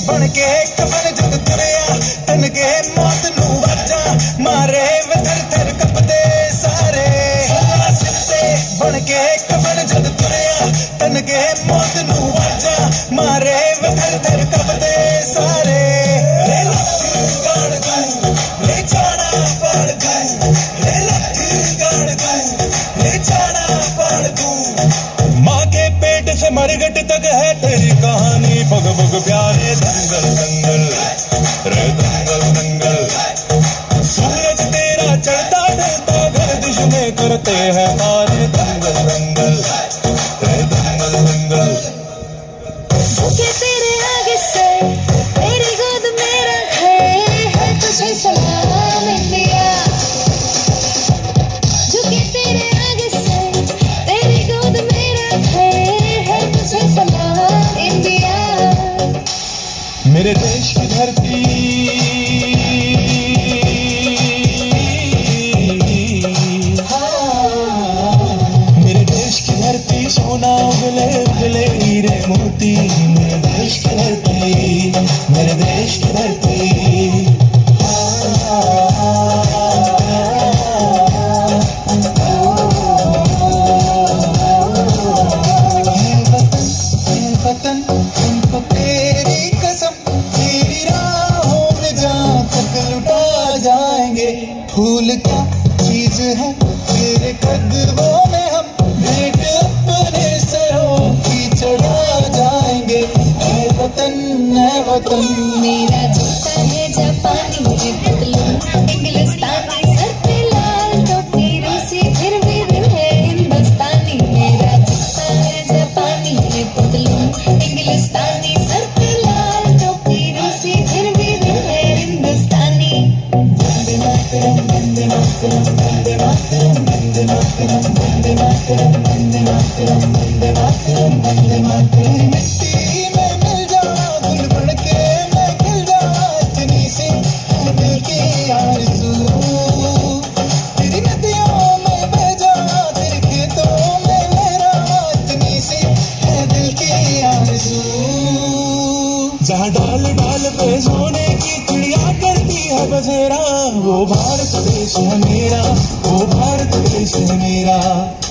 बन के कफन जग तुरिया तन के मौत नू वाजा मारे वे थर थर कपदे सारे सिरते बन के कफन जग तुरिया तन के मौत नू वाजा मारे वे थर थर कपदे सारे रे लट्ठी गाड़ गू रे जाना पाड़ गू रे लट्ठी गाड़ गू रे जाना पाड़ गू माँ के पेट से मरगट तक है तेरी कहानी पग पग प्यारे दंगल दंगल रे दंगल दंगल सूरज तेरा चढ़ता ढलता गर्दिश में करते हैं तारे दंगल दंगल रे दंगल दंगल झुके तेरे आगे से तेरी गोद मेरा घर है तुझे सलाम इंडिया झुके तेरे आगे से तेरी गोद मेरा घर है तुझे सलाम इंडिया मेरे देश की धरती मेरे देश की धरती सोना उगले उगले हीरे मोती मेरे देश की धरती मेरे देश की धरती वतन तुमको तेरी कसम तेरी राहों में जहाँ तक लुटा जाएंगे फूल क्या चीज है तेरे कदमों में हम भेंट अपने सरों की चढ़ा जाएंगे ऐ वतन मेरा जूता है जापानी पतलून इंग्लिस्तानी सर पे लाल टोपी रूसी फिर भी दिल है हिंदुस्तानी मेरा जूता है जापानी पतलून इंग्लिस्तानी सर पे लाल टोपी रूसी फिर भी दिल है हिंदुस्तानी वंदे मातरम वंदे मातरम वंदे मातरम वंदे मातरम वंदे मातरम वंदे मातरम वंदे मातरम वंदे मातरम मिट्टी में मिल जा गुल बन के मैं खिल जा इतनी सी है दिल की आरज़ू तेरी नदियों में बह जा तेरे खेतों में लहरा इतनी सी है दिल की आरज़ू जहाँ डाल डाल पे सोने की चिड़िया करती है बसेरा वो भारत देश है मेरा वो भारत देश है मेरा।